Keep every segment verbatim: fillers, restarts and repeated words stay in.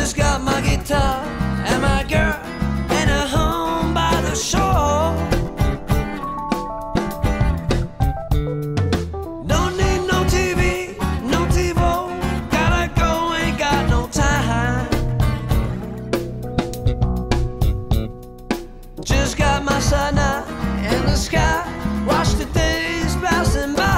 Just got my guitar and my girl and a home by the shore. Don't need no T V, no TiVo. Gotta go, ain't got no time. Just got my sana and the sky. Watch the days passing by.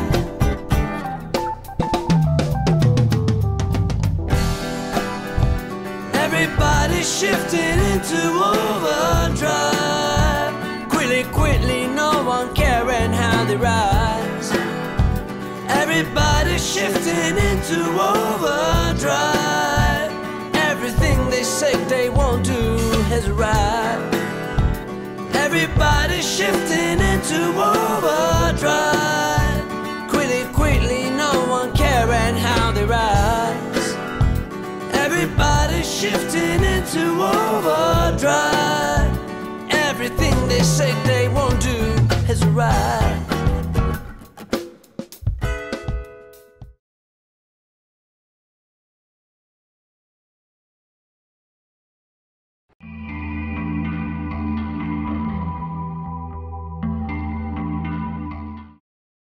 Everybody's shifting into overdrive. Quickly, quickly, no one caring how they rise. Everybody's shifting into overdrive. Everything they say they won't do has arrived. Everybody's shifting into overdrive. Quickly, quickly, no one caring how they rise. Everybody's shifting into overdrive. Everything they say